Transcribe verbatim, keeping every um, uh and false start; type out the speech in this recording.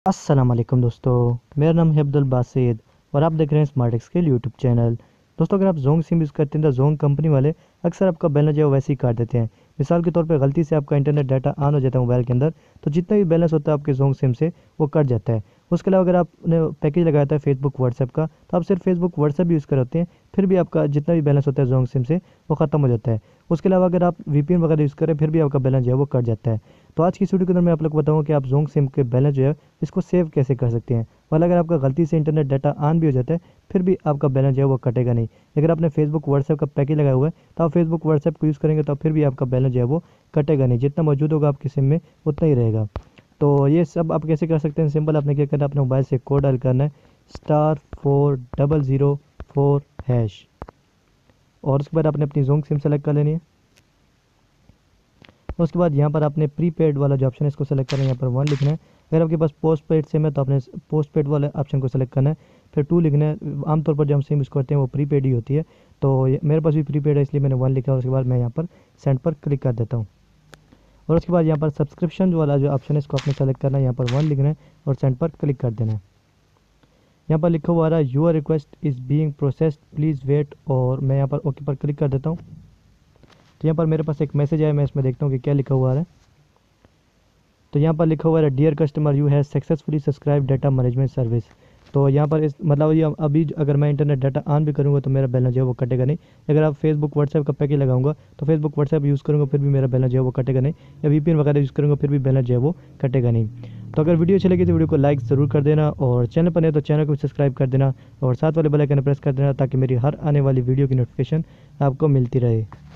अस्सलाम वालेकुम दोस्तों, मेरा नाम है अब्दुल बासित और आप देख रहे हैं स्मार्ट एक्सकेल यूट्यूब चैनल। दोस्तों, अगर आप जोंग सिम यूज़ करते हैं तो जोंग कंपनी वाले अक्सर आपका बैलेंस जो है वो वैसे ही काट देते हैं। मिसाल के तौर पे गलती से आपका इंटरनेट डाटा ऑन हो जाता है मोबाइल के अंदर, तो जितना भी बैलेंस होता है आपके जोंग सिम से वो कट जाता है। उसके अलावा अगर आपने पैकेज लगाया था फेसबुक व्हाट्सएप का, तो आप सिर्फ फेसबुक व्हाट्सएप यूज़ कर होते हैं, फिर भी आपका जितना भी बैलेंस होता है जोंग सिम से वो ख़त्म हो जाता है। उसके अलावा अगर आप वीपीएन वगैरह यूज़ करें, फिर भी आपका बैलेंस जो है वो कट जाता है। तो आज की इस वीडियो के अंदर मैं आप लोग को बताऊँगा कि आप जोंग सिम के बैलेंस जो है इसको सेव कैसे कर सकते हैं। वाला अगर आपका गलती से इंटरनेट डाटा ऑन भी हो जाता है, फिर भी आपका बैलेंस जो है वो कटेगा नहीं। अगर आपने फेसबुक व्हाट्सएप का पैकेज लगाया हुआ है, तो आप फेसबुक व्हाट्सएप को यूज़ करेंगे तो फिर भी आपका बैलेंस जो है वो कटेगा नहीं। जितना मौजूद होगा आपकी सिम में उतना ही रहेगा। तो ये सब आप कैसे कर सकते हैं? सिंपल, आपने क्या करना है, अपने मोबाइल से कोड डायल करना है star four double zero four hash, और उसके बाद आपने अपनी जोंग सिम सेलेक्ट कर लेनी है। उसके बाद यहाँ पर आपने प्रीपेड वाला जो ऑप्शन है इसको सेलेक्ट करना है, यहाँ पर वन लिखना है। अगर आपके पास पोस्ट पेड सिम है तो आपने पोस्ट पेड वाले ऑप्शन को सेलेक्ट करना है, फिर टू लिखना है। आमतौर पर जब हम सिम यूज़ करते हैं वो प्रीपेड ही होती है, तो मेरे पास भी प्रीपेड है इसलिए मैंने वन लिखा। उसके बाद मैं यहाँ पर सेंड पर क्लिक कर देता हूँ, और उसके बाद यहाँ पर सब्सक्रिप्शन वाला जो ऑप्शन है इसको आपने सेलेक्ट करना है, यहाँ पर वन लिखना है और सेंड पर क्लिक कर देना है। यहाँ पर लिखा हुआ आ रहा है your request is being processed please wait, और मैं यहाँ पर ओके पर क्लिक कर देता हूँ। तो यहाँ पर मेरे पास एक मैसेज आया, मैं इसमें देखता हूँ कि क्या लिखा हुआ है। तो यहाँ पर लिखा हुआ है dear customer you have successfully subscribe data management service. तो यहाँ पर इस मतलब ये अभी अगर मैं इंटरनेट डाटा ऑन भी करूँगा तो मेरा बैलेंस जो है वो कटेगा नहीं। अगर आप फेसबुक व्हाट्सएप का पैकेज लगाऊंगा तो फेसबुक व्हाट्सएप यूज़ करूँगा फिर भी मेरा बैलेंस जो है वो कटेगा नहीं, या वीपीएन वगैरह यूज़ करूँगा फिर भी बैलेंस जो है वो कटेगा नहीं। तो अगर वीडियो अच्छी लगी तो वीडियो को लाइक ज़रूर कर देना, और चैनल पर नहीं तो चैनल को सब्सक्राइब कर देना, और साथ वाले बेल आइकन प्रेस कर देना ताकि मेरी हर आने वाली वीडियो की नोटिफिकेशन आपको मिलती रहे।